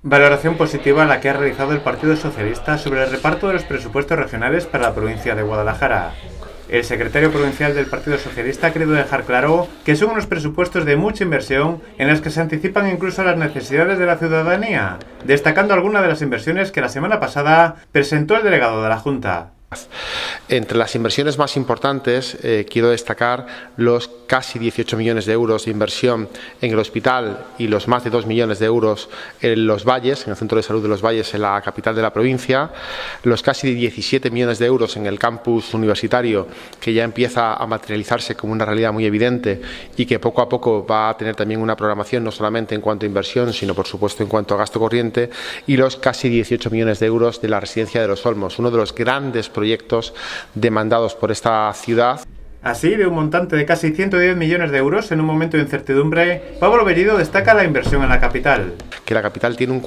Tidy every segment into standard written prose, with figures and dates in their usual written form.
Valoración positiva la que ha realizado el Partido Socialista sobre el reparto de los presupuestos regionales para la provincia de Guadalajara. El secretario provincial del Partido Socialista ha querido dejar claro que son unos presupuestos de mucha inversión en los que se anticipan incluso las necesidades de la ciudadanía, destacando algunas de las inversiones que la semana pasada presentó el delegado de la Junta. Entre las inversiones más importantes quiero destacar los casi 18 millones de euros de inversión en el hospital y los más de 2 millones de euros en Los Valles, en el Centro de Salud de Los Valles, en la capital de la provincia, los casi 17 millones de euros en el campus universitario, que ya empieza a materializarse como una realidad muy evidente y que poco a poco va a tener también una programación no solamente en cuanto a inversión, sino por supuesto en cuanto a gasto corriente, y los casi 18 millones de euros de la residencia de Los Olmos, uno de los grandes proyectos demandados por esta ciudad. Así, de un montante de casi 110 millones de euros en un momento de incertidumbre, Pablo Bellido destaca la inversión en la capital. Que la capital tiene un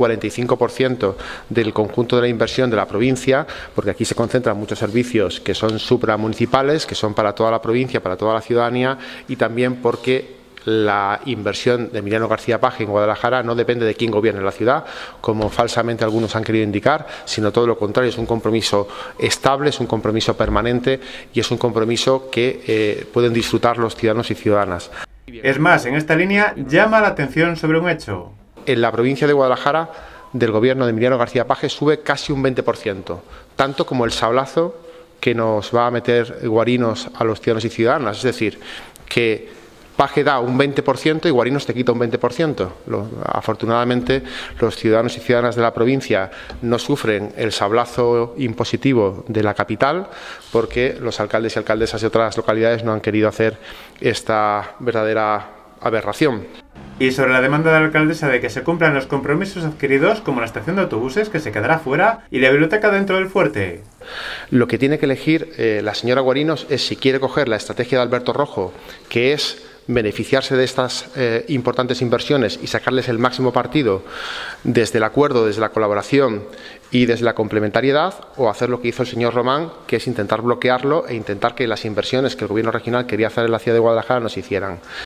45% del conjunto de la inversión de la provincia, porque aquí se concentran muchos servicios que son supramunicipales, que son para toda la provincia, para toda la ciudadanía, y también porque la inversión de Emiliano García Paje en Guadalajara no depende de quién gobierne la ciudad, como falsamente algunos han querido indicar, sino todo lo contrario, es un compromiso estable, es un compromiso permanente y es un compromiso que pueden disfrutar los ciudadanos y ciudadanas. Es más, en esta línea llama la atención sobre un hecho. En la provincia de Guadalajara, del gobierno de Emiliano García Paje, sube casi un 20%, tanto como el sablazo que nos va a meter Guarinos a los ciudadanos y ciudadanas, es decir, que Paje da un 20% y Guarinos te quita un 20%. Afortunadamente, los ciudadanos y ciudadanas de la provincia no sufren el sablazo impositivo de la capital porque los alcaldes y alcaldesas de otras localidades no han querido hacer esta verdadera aberración. Y sobre la demanda de la alcaldesa de que se cumplan los compromisos adquiridos, como la estación de autobuses que se quedará fuera y la biblioteca dentro del fuerte. Lo que tiene que elegir la señora Guarinos es si quiere coger la estrategia de Alberto Rojo, que es beneficiarse de estas importantes inversiones y sacarles el máximo partido desde el acuerdo, desde la colaboración y desde la complementariedad, o hacer lo que hizo el señor Román, que es intentar bloquearlo e intentar que las inversiones que el gobierno regional quería hacer en la ciudad de Guadalajara no se hicieran.